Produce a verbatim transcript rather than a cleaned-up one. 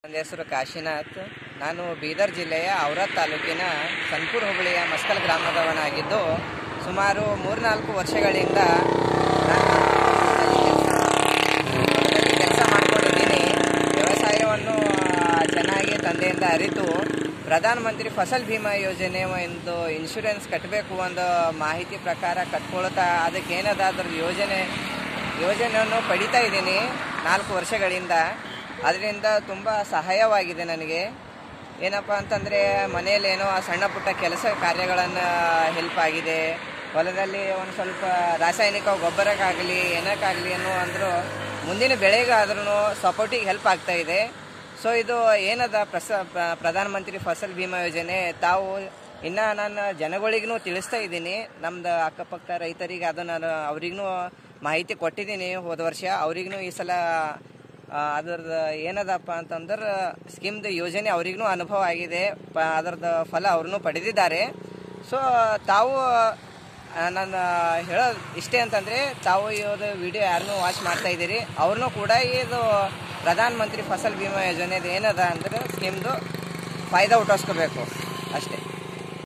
ನನ್ನ ಹೆಸರು ಕಾಶಿನಾಥ್. ನಾನು ಬೀದರ್ ಜಿಲ್ಲೆಯ ಔರಾದ್ ತಾಲೂಕಿನ ಸನ್ಪುರ್ ಹೋಬಳಿಯ ಮಸ್ಕಲ್ ಗ್ರಾಮದವನಾಗಿದ್ದು ಸುಮಾರು ಮೂರ್ನಾಲ್ಕು ವರ್ಷಗಳಿಂದ ಕೆಲಸ ಮಾಡಿಕೊಂಡಿದ್ದೀನಿ. ವ್ಯವಸಾಯವನ್ನು ಚೆನ್ನಾಗಿ ತಂದೆಯಿಂದ ಅರಿತು ಪ್ರಧಾನಮಂತ್ರಿ ಫಸಲ್ ಭೀಮಾ ಯೋಜನೆ ಒಂದು ಇನ್ಶೂರೆನ್ಸ್ ಕಟ್ಟಬೇಕು ಒಂದು ಮಾಹಿತಿ ಪ್ರಕಾರ ಕಟ್ಕೊಳ್ತಾ ಅದಕ್ಕೆ ಏನದಾದ್ರೂ ಯೋಜನೆ ಯೋಜನೆಯನ್ನು ಪಡಿತಾ ಇದ್ದೀನಿ ನಾಲ್ಕು ವರ್ಷಗಳಿಂದ. ಅದರಿಂದ ತುಂಬ ಸಹಾಯವಾಗಿದೆ ನನಗೆ. ಏನಪ್ಪ ಅಂತಂದರೆ ಮನೆಯಲ್ಲೇನೋ ಸಣ್ಣ ಪುಟ್ಟ ಕೆಲಸ ಕಾರ್ಯಗಳನ್ನು ಹೆಲ್ಪ್ ಆಗಿದೆ. ಹೊಲದಲ್ಲಿ ಒಂದು ಸ್ವಲ್ಪ ರಾಸಾಯನಿಕ ಗೊಬ್ಬರಕ್ಕಾಗಲಿ ಏನಕ್ಕಾಗಲಿ ಅನ್ನೋ ಅಂದರೂ ಮುಂದಿನ ಬೆಳೆಗಾದ್ರೂ ಸಪೋರ್ಟಿಗೆ ಹೆಲ್ಪ್ ಆಗ್ತಾ ಇದೆ. ಸೊ ಇದು ಏನದ ಪ್ರಸ ಪ್ರಧಾನಮಂತ್ರಿ ಫಸಲ್ ಭೀಮಾ ಯೋಜನೆ ತಾವು ಇನ್ನು ನಾನು ಜನಗಳಿಗೂ ತಿಳಿಸ್ತಾ ಇದ್ದೀನಿ. ನಮ್ಮದು ಅಕ್ಕಪಕ್ಕ ರೈತರಿಗೆ ಅದು ನಾನು ಅವ್ರಿಗೂ ಮಾಹಿತಿ ಕೊಟ್ಟಿದ್ದೀನಿ ಹೋದ ವರ್ಷ. ಅವ್ರಿಗೂ ಈ ಸಲ ಅದ್ರದ್ದು ಏನದಪ್ಪ ಅಂತಂದ್ರೆ ಸ್ಕೀಮ್ದು ಯೋಜನೆ ಅವ್ರಿಗೂ ಅನುಭವ ಆಗಿದೆ. ಪ ಅದರದ್ದು ಫಲ ಅವ್ರನ್ನೂ ಪಡೆದಿದ್ದಾರೆ. ಸೊ ತಾವು ನಾನು ಹೇಳೋದು ಇಷ್ಟೇ ಅಂತಂದರೆ ತಾವು ಇದು ವಿಡಿಯೋ ಯಾರನ್ನೂ ವಾಚ್ ಮಾಡ್ತಾ ಇದ್ದೀರಿ ಅವ್ರನ್ನೂ ಕೂಡ ಇದು ಪ್ರಧಾನ ಮಂತ್ರಿ ಫಸಲ್ ಭೀಮಾ ಯೋಜನೆದು ಏನದ ಅಂದ್ರೆ ಸ್ಕೀಮ್ದು ಫಾಯ್ದಾ ಉಟ್ಟಿಸ್ಕೋಬೇಕು ಅಷ್ಟೇ.